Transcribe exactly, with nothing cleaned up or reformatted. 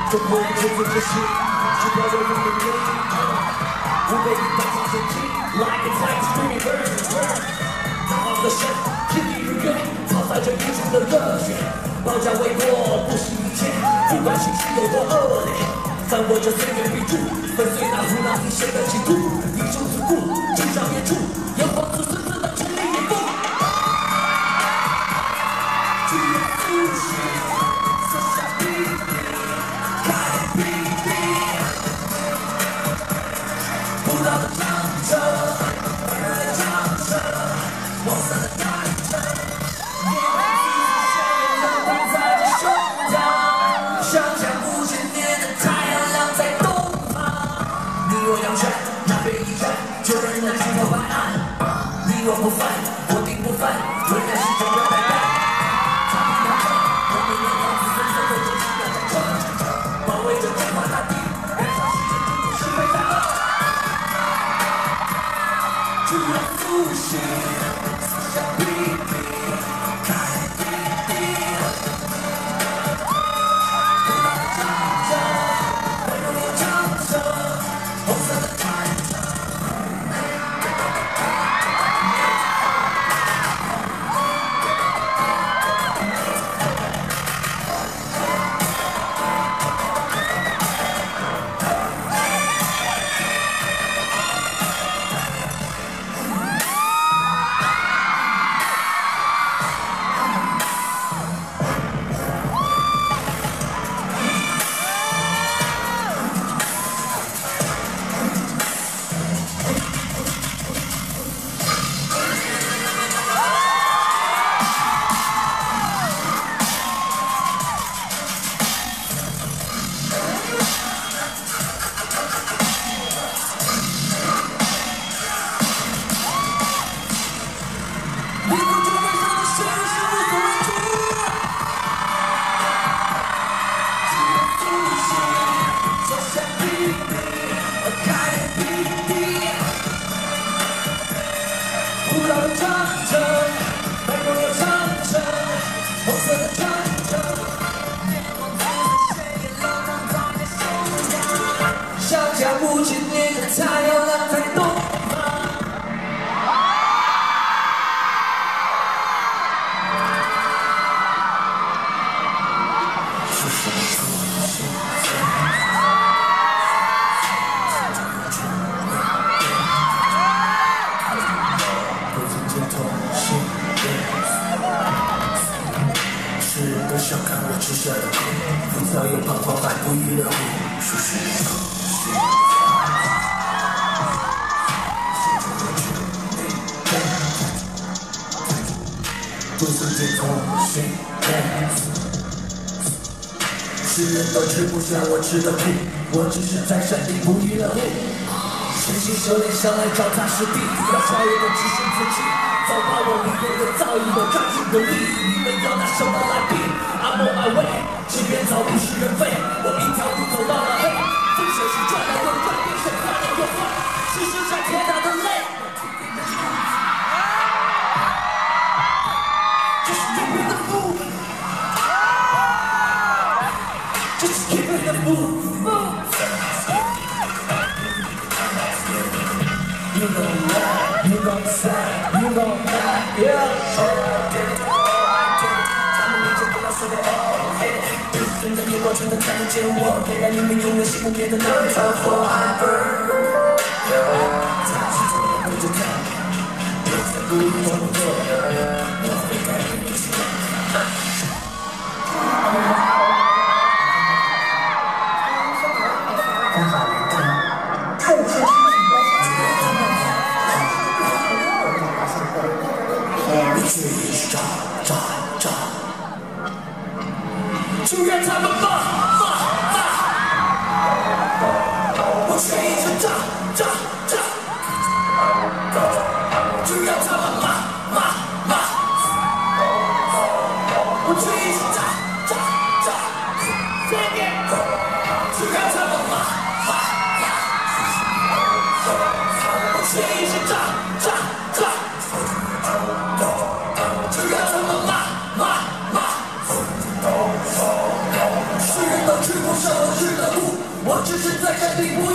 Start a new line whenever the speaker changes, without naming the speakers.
这不是这这是，是标准的命令。我被你当成神经 ，like it's like streaming bird。好的神，天地如愿，泡在这一场的热血，保家卫国，不惜一切，不管形势有多恶劣。翻我这岁月笔注，粉碎那胡闹一生的企图，英雄自顾，金上别处，有皇族孙子的全力以赴。只有复兴，色下笔笔，开笔笔，不老的长者，温柔的长者，黄色的战车，夜晚自血流淌在这胸膛，想象不见年的太阳亮在东方。你我两拳，那边一战，救人的举头白岸。你我不犯，我定不犯，为了是真的白白。保卫着中华大地，燃烧世界民主是非大恶。只要复兴，思想笔笔，开笔笔，不老的长者，温柔的长者，红色的战车。不老的长城，温柔的长城，红色的长城，炎黄子的血液流淌在这胸膛，想象不见年的太阳亮在东方。是什么出现？世人都笑看我吃下的苦，浮躁又彷徨，还不亦乐乎。属实的空虚，不曾见同性恋。世人都吃不下我吃的苦，我只是在山顶不亦乐乎。潜心修炼向来脚踏实地，要超越的只剩自己。早把我里面的造诣都抓住的力，你们要拿什么来比 ？I'm on my way， 即便早不是人非，我一条路走到了黑。风水是赚了又赚，变成花了又花，是生产天大的累。Just keep it the move， Just keep it the move。You gon' lie, you gon' say, you gon' lie, yeah. Oh, 他们理解不了所谓 oh hey， 跟着夜光全都看得见我，给了你们永远熄不灭的那团火 hyper。在心中也不着看，别再不动作，我会改变一切。刚好来到特质。去找找找，就让他们骂骂骂，我却一直找找找，就让他们骂骂骂，我却一直找找找，就让他们骂骂骂，我却一直找找找。就让他们骂骂骂，世人都追不上我。 就是在肯定我。